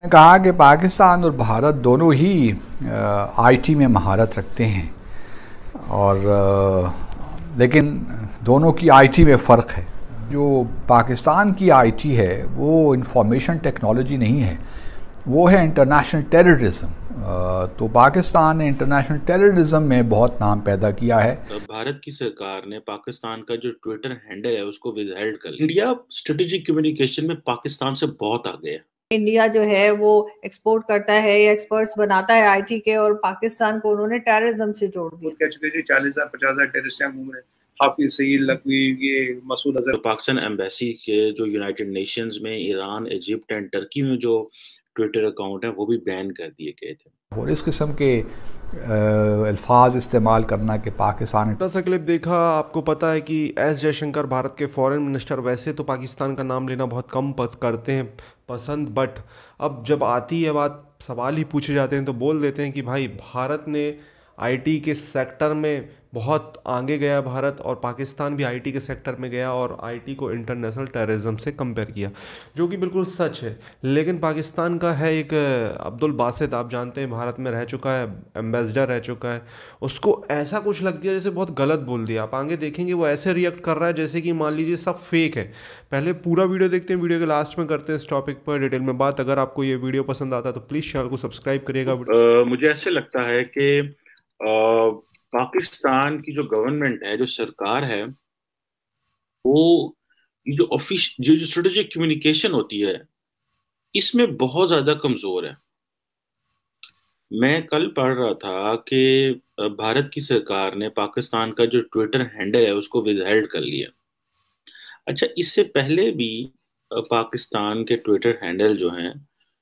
ने कहा कि पाकिस्तान और भारत दोनों ही आईटी में महारत रखते हैं और लेकिन दोनों की आईटी में फ़र्क है। जो पाकिस्तान की आईटी है वो इंफॉर्मेशन टेक्नोलॉजी नहीं है, वो है इंटरनेशनल टेररिज्म। तो पाकिस्तान ने इंटरनेशनल टेररिज्म में बहुत नाम पैदा किया है। भारत की सरकार ने पाकिस्तान का जो ट्विटर हैंडल है उसको विदहेल्ड कर लिया। इंडिया स्ट्रेटेजिक कम्युनिकेशन में पाकिस्तान से बहुत आगे है। इंडिया जो है वो एक्सपोर्ट करता है या एक्सपर्ट्स बनाता है आईटी के, और पाकिस्तान को उन्होंने टेररिज्म से जोड़ दिया। कह चुके हैं 40,000 50,000 टेररिस्ट यहाँ घूम रहे हैं। हाफिज सईद लकवी, ये मसूद अजहर। तो पाकिस्तान एम्बेसी के जो यूनाइटेड नेशंस में ईरान, इजिप्ट एंड टर्की में जो ट्विटर अकाउंट है वो भी बैन कर दिए गए थे। और इस किस्म के अल्फाज इस्तेमाल करना कि पाकिस्तान। छोटा सा क्लिप देखा, आपको पता है कि एस जयशंकर भारत के फॉरेन मिनिस्टर वैसे तो पाकिस्तान का नाम लेना बहुत कम करते हैं पसंद, बट अब जब आती है बात, सवाल ही पूछे जाते हैं तो बोल देते हैं कि भाई भारत ने आईटी के सेक्टर में बहुत आगे गया भारत, और पाकिस्तान भी आईटी के सेक्टर में गया और आईटी को इंटरनेशनल टेररिज्म से कंपेयर किया, जो कि बिल्कुल सच है। लेकिन पाकिस्तान का है एक अब्दुल बासित, आप जानते हैं भारत में रह चुका है, एम्बेसडर रह चुका है, उसको ऐसा कुछ लग दिया जैसे बहुत गलत बोल दिया। आप आगे देखेंगे वो ऐसे रिएक्ट कर रहा है जैसे कि मान लीजिए सब फेक है। पहले पूरा वीडियो देखते हैं, वीडियो के लास्ट में करते हैं इस टॉपिक पर डिटेल में बात। अगर आपको ये वीडियो पसंद आता है तो प्लीज़ चैनल को सब्सक्राइब करिएगा। मुझे ऐसे लगता है कि पाकिस्तान की जो गवर्नमेंट है, जो सरकार है, वो जो जो स्ट्रेटेजिक कम्युनिकेशन होती है इसमें बहुत ज्यादा कमजोर है। मैं कल पढ़ रहा था कि भारत की सरकार ने पाकिस्तान का जो ट्विटर हैंडल है उसको विदहेल्ड कर लिया। अच्छा, इससे पहले भी पाकिस्तान के ट्विटर हैंडल जो हैं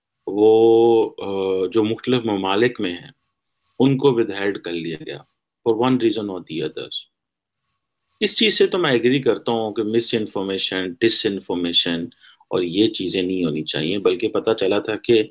वो जो मुख्तलिफ ममालिक में हैं उनको विदहेल्ड कर लिया गया फॉर वन रीजन और दी अदर्स। इस चीज से तो मैं एग्री करता हूँ कि मिस इन्फॉर्मेशन, डिस इन्फॉर्मेशन और ये चीजें नहीं होनी चाहिए, बल्कि पता चला था कि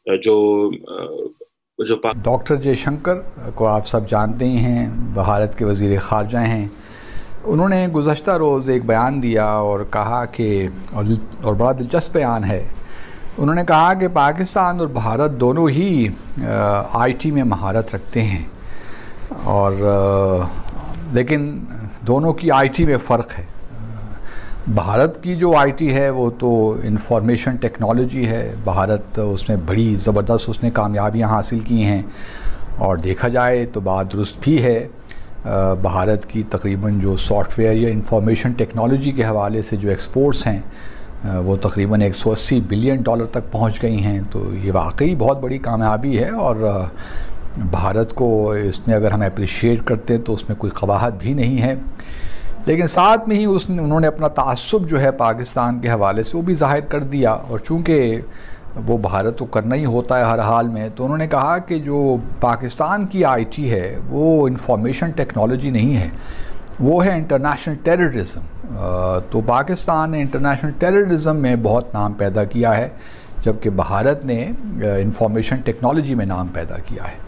जो डॉक्टर जयशंकर को आप सब जानते ही हैं, भारत के वज़ीर ख़ारजा हैं। उन्होंने गुज़श्ता रोज़ एक बयान दिया और कहा कि और बड़ा दिलचस्प बयान है। उन्होंने कहा कि पाकिस्तान और भारत दोनों ही आईटी में महारत रखते हैं और लेकिन दोनों की आईटी में फ़र्क है। भारत की जो आईटी है वो तो इंफॉर्मेशन टेक्नोलॉजी है। भारत उसमें बड़ी ज़बरदस्त उसने कामयाबियां हासिल की हैं और देखा जाए तो बात दुरुस्त भी है। भारत की तकरीबन जो सॉफ्टवेयर या इंफॉर्मेशन टेक्नोलॉजी के हवाले से जो एक्सपोर्ट्स हैं वो तकरीबन 180 बिलियन डॉलर तक पहुंच गई हैं। तो ये वाकई बहुत बड़ी कामयाबी है और भारत को इसमें अगर हम अप्रिशिएट करते हैं तो उसमें कोई कबाहत भी नहीं है। लेकिन साथ में ही उन्होंने अपना तासुब जो है पाकिस्तान के हवाले से वो भी ज़ाहिर कर दिया, और चूँकि वो भारत को करना ही होता है हर हाल में, तो उन्होंने कहा कि जो पाकिस्तान की आईटी है वो इंफॉर्मेशन टेक्नोलॉजी नहीं है, वो है इंटरनेशनल टेररिज्म। तो पाकिस्तान ने इंटरनेशनल टेररिज्म में बहुत नाम पैदा किया है, जबकि भारत ने इंफॉर्मेशन टेक्नोलॉजी में नाम पैदा किया है।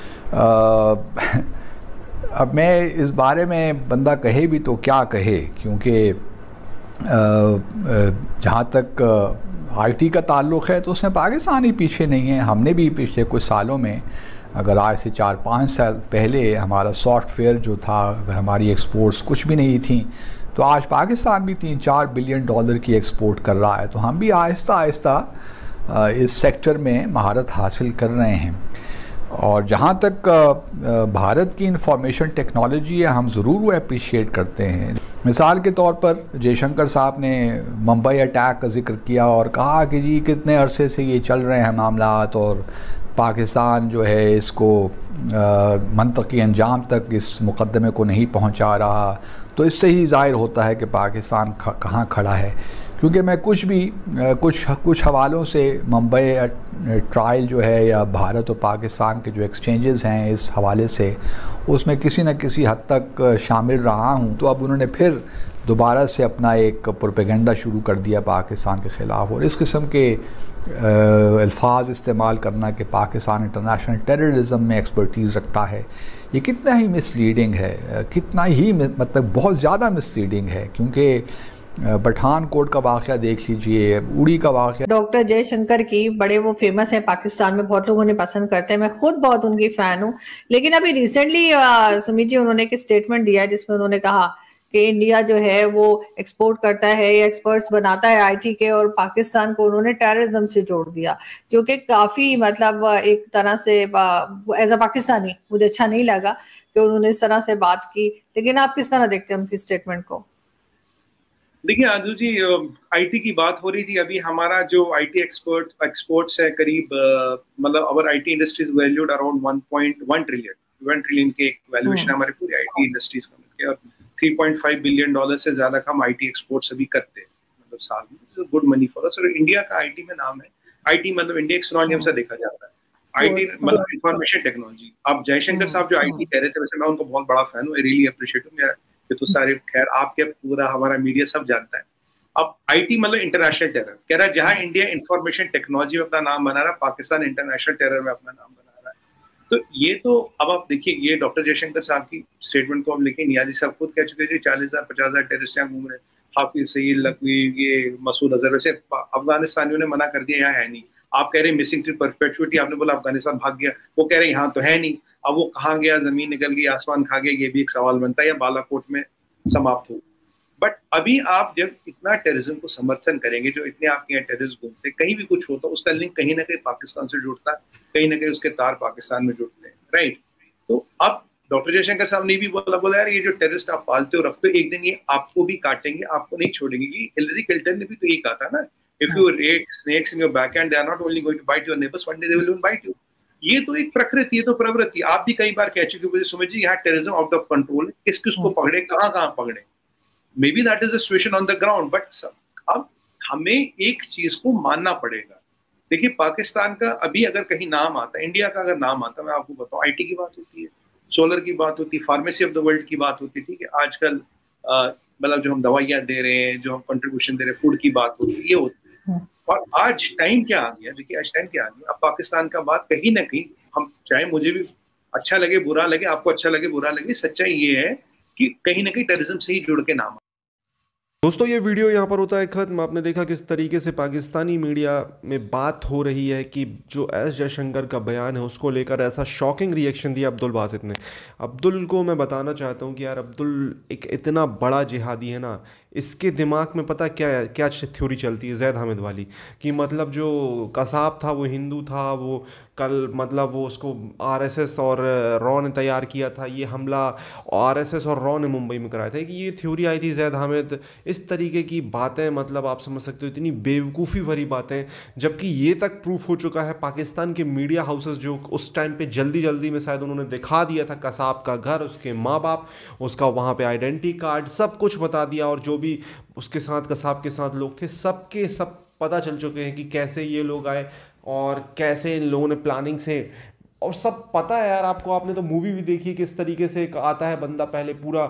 अब मैं इस बारे में बंदा कहे भी तो क्या कहे, क्योंकि जहाँ तक आईटी का ताल्लुक़ है तो उसमें पाकिस्तान ही पीछे नहीं है। हमने भी पिछले कुछ सालों में, अगर आज से 4-5 साल पहले हमारा सॉफ्टवेयर जो था, अगर हमारी एक्सपोर्ट्स कुछ भी नहीं थी, तो आज पाकिस्तान भी 3-4 बिलियन डॉलर की एक्सपोर्ट कर रहा है। तो हम भी आहिस्ता आहिस्ता इस सेक्टर में महारत हासिल कर रहे हैं। और जहाँ तक भारत की इंफॉर्मेशन टेक्नोलॉजी है, हम ज़रूर वो अप्रिशिएट करते हैं। मिसाल के तौर पर जयशंकर साहब ने मुंबई अटैक का जिक्र किया और कहा कि जी कितने अरसे से ये चल रहे हैं मामलात और पाकिस्तान जो है इसको मंतकी अंजाम तक इस मुकदमे को नहीं पहुँचा रहा। तो इससे ही ज़ाहिर होता है कि पाकिस्तान कहाँ खड़ा है, क्योंकि मैं कुछ हवालों से मुंबई ट्रायल जो है या भारत और पाकिस्तान के जो एक्सचेंजेस हैं इस हवाले से, उसमें किसी न किसी हद तक शामिल रहा हूं। तो अब उन्होंने फिर दोबारा से अपना एक प्रोपेगेंडा शुरू कर दिया पाकिस्तान के ख़िलाफ़, और इस किस्म के अल्फाज इस्तेमाल करना कि पाकिस्तान इंटरनेशनल टेररिज्म में एक्सपर्टीज़ रखता है, ये कितना ही मिसलीडिंग है, कितना ही मतलब बहुत ज़्यादा मिसलीडिंग है। क्योंकि पठानकोट का वाक़या देख लीजिए, उड़ी का वाक़या। डॉक्टर जयशंकर की बड़े वो फेमस है पाकिस्तान में, बहुत लोग उन्हें पसंद करते हैं, मैं खुद बहुत उनकी फैन हूँ। लेकिन अभी रिसेंटली सुमित जी उन्होंने एक स्टेटमेंट दिया जिसमें उन्होंने कहा कि इंडिया जो है वो एक्सपोर्ट करता है या एक्सपर्ट्स बनाता है आईटी के, और पाकिस्तान को उन्होंने टेररिज्म से जोड़ दिया, जो कि काफी मतलब एक तरह से एज अ पाकिस्तानी मुझे अच्छा नहीं लगा कि उन्होंने इस तरह से बात की। लेकिन आप किस तरह देखते हैं उनकी स्टेटमेंट को? देखिए आजू जी, आईटी की बात हो रही थी अभी। हमारा जो आईटी एक्सपोर्ट्स है करीब, मतलब our IT industries valued around 1.1 trillion के वैल्यूएशन हमारे पूरी आईटी इंडस्ट्रीज का मिलकर, और 3.5 बिलियन डॉलर से ज्यादा का हम आईटी एक्सपोर्ट्स अभी करते हैं मतलब साल में। Good money for us. और इंडिया का आईटी में नाम है, आईटी मतलब इंडिया एक सिनोनियम से देखा जाता है। आईटी मतलब इंफॉर्मेशन टेक्नोलॉजी। अब जयशंकर साहब जो आईटी कह रहे थे, वैसे मैं उनको बहुत बड़ा फैन हूँ, आई रियली अप्रिशिएट हूँ। ये तो सारे खैर आपके पूरा हमारा मीडिया सब जानता है। अब आईटी मतलब इंटरनेशनल टेरर कह रहा है। जहां इंडिया इंफॉर्मेशन टेक्नोलॉजी में अपना नाम बना रहा है, पाकिस्तान इंटरनेशनल टेरर में अपना नाम बना रहा है। तो ये तो अब आप देखिए, ये डॉक्टर जयशंकर साहब की स्टेटमेंट को हम लेके नियाजी साहब खुद कह चुके थे 40,000 50,000 टेररिस्ट यहाँ घूम रहे हैं। हाफिज सईद लखवी, ये मसूद अजहर, वैसे अफगानिस्तानियों ने मना कर दिया यहाँ है नहीं। आप कह रहे हैं मिसिंग टू परपेचुइटी, आपने बोला अफगानिस्तान भाग गया, वो कह रहे हैं यहाँ तो है नहीं। अब वो कहाँ गया, जमीन निकल गई, आसमान खा गया, ये भी एक सवाल बनता है, या बालाकोट में समाप्त हो। बट अभी आप जब इतना टेररिज्म को समर्थन करेंगे, जो इतने आपके यहाँ टेररिस्ट घूमते, कहीं भी कुछ होता उसका लिंक कहीं ना कहीं पाकिस्तान से जुड़ता है, कहीं ना कहीं उसके तार पाकिस्तान में जुड़ते हैं, राइट। तो अब डॉक्टर जयशंकर साहब ने भी बोला यार ये जो टेररिस्ट आप पालते हो रखते हो, एक दिन ये आपको भी काटेंगे, आपको नहीं छोड़ेंगे। ये हिलरी क्लिंटन ने भी तो यही कहा था ना, if you rate snakes in your backhand, they are not only going to bite your neighbours, one day they will even bite you. ये तो एक प्रकृति, ये तो प्रवृत्ति। आप भी कई बार कह चुके हो समझ जी, यहाँ टेररिज्म आउट ऑफ कंट्रोल, किस किसको पकड़े, कहाँ पकड़े। Maybe that is the situation on the ground, but अब हमें एक चीज को मानना पड़ेगा। देखिए पाकिस्तान का अभी अगर कहीं नाम आता, इंडिया का अगर नाम आता, मैं आपको बताऊं, आईटी की बात होती है, सोलर की बात होती है, फार्मेसी ऑफ द वर्ल्ड की बात होती है, ठीक है। आजकल मतलब जो हम दवाइयां दे रहे हैं, जो हम कंट्रीब्यूशन दे रहे हैं, फूड की बात होती है, ये होती है। और आज टाइम क्या आ गया, देखिए आज टाइम क्या आ गया, अब पाकिस्तान का बात कहीं ना कहीं, हम चाहे मुझे भी अच्छा लगे बुरा लगे, आपको अच्छा लगे बुरा लगे, सच्चाई ये है कि कहीं ना कहीं टेररिज्म से ही जुड़ के नाम। दोस्तों ये वीडियो यहाँ पर होता है ख़त्म। आपने देखा किस तरीके से पाकिस्तानी मीडिया में बात हो रही है कि जो एस जयशंकर का बयान है उसको लेकर ऐसा शॉकिंग रिएक्शन दिया अब्दुल बासित ने। अब्दुल को मैं बताना चाहता हूँ कि यार अब्दुल एक इतना बड़ा जिहादी है ना, इसके दिमाग में पता क्या थ्योरी चलती है जैद हामिद वाली, कि मतलब जो कसाब था वो हिंदू था, वो कल मतलब वो उसको आरएसएस और रॉ ने तैयार किया था, ये हमला आरएसएस और रॉ ने मुंबई में कराया था, कि ये थ्योरी आई थी जैद हामिद। इस तरीके की बातें मतलब आप समझ सकते हो, इतनी बेवकूफ़ी भरी बातें, जबकि ये तक प्रूफ हो चुका है। पाकिस्तान के मीडिया हाउसेस जो उस टाइम पे जल्दी में शायद उन्होंने दिखा दिया था कसाब का घर, उसके माँ बाप, उसका वहाँ पे आइडेंटिटी कार्ड, सब कुछ बता दिया, और जो भी उसके साथ कसाब के साथ लोग थे सबके सब पता चल चुके हैं कि कैसे ये लोग आए और कैसे इन लोगों ने प्लानिंग से, और सब पता है यार आपको। आपने तो मूवी भी देखी किस तरीके से आता है बंदा, पहले पूरा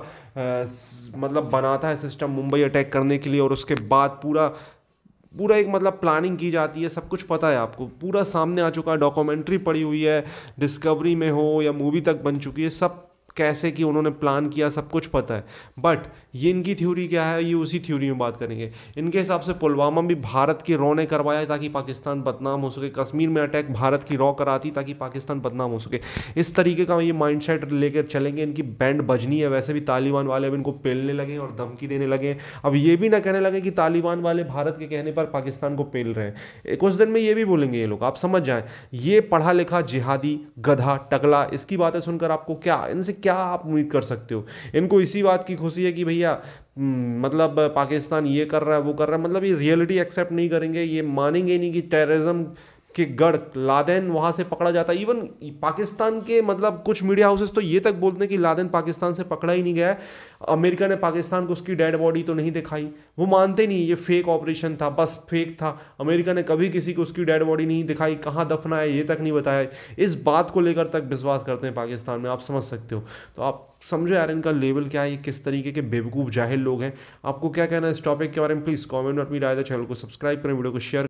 मतलब बनाता है सिस्टम मुंबई अटैक करने के लिए, और उसके बाद पूरा एक मतलब प्लानिंग की जाती है, सब कुछ पता है आपको, पूरा सामने आ चुका है, डॉक्यूमेंट्री पड़ी हुई है, डिस्कवरी में हो या मूवी तक बन चुकी है, सब कैसे कि उन्होंने प्लान किया सब कुछ पता है। बट ये इनकी थ्योरी क्या है, ये उसी थ्योरी में बात करेंगे। इनके हिसाब से पुलवामा भी भारत की रॉ ने करवाया ताकि पाकिस्तान बदनाम हो सके, कश्मीर में अटैक भारत की रॉ कराती ताकि पाकिस्तान बदनाम हो सके। इस तरीके का ये माइंडसेट लेकर चलेंगे, इनकी बैंड बजनी है। वैसे भी तालिबान वाले अब इनको पेलने लगे और धमकी देने लगे, अब ये भी ना कहने लगे कि तालिबान वाले भारत के कहने पर पाकिस्तान को पेल रहे हैं, कुछ दिन में ये भी बोलेंगे ये लोग, आप समझ जाएं। ये पढ़ा लिखा जिहादी गधा टकला, इसकी बातें सुनकर आपको क्या, इनसे क्या आप उम्मीद कर सकते हो? इनको इसी बात की खुशी है कि भैया मतलब पाकिस्तान ये कर रहा है वो कर रहा है, मतलब ये रियलिटी एक्सेप्ट नहीं करेंगे, ये मानेंगे नहीं कि टेररिज्म के गढ़ लादेन वहाँ से पकड़ा जाता है। इवन पाकिस्तान के मतलब कुछ मीडिया हाउसेस तो ये तक बोलते हैं कि लादेन पाकिस्तान से पकड़ा ही नहीं गया है, अमेरिका ने पाकिस्तान को उसकी डेड बॉडी तो नहीं दिखाई, वो मानते नहीं, ये फेक ऑपरेशन था, बस फेक था, अमेरिका ने कभी किसी को उसकी डेड बॉडी नहीं दिखाई, कहाँ दफना है ये तक नहीं बताया। इस बात को लेकर तक विश्वास करते हैं पाकिस्तान में, आप समझ सकते हो। तो आप समझो यार इनका लेवल क्या है, ये किस तरीके के बेवकूफ़ जाहिल लोग हैं। आपको क्या कहना है इस टॉपिक के बारे में, प्लीज़ कॉमेंट में अपनी राय दें, चैनल को सब्सक्राइब करें, वीडियो को शेयर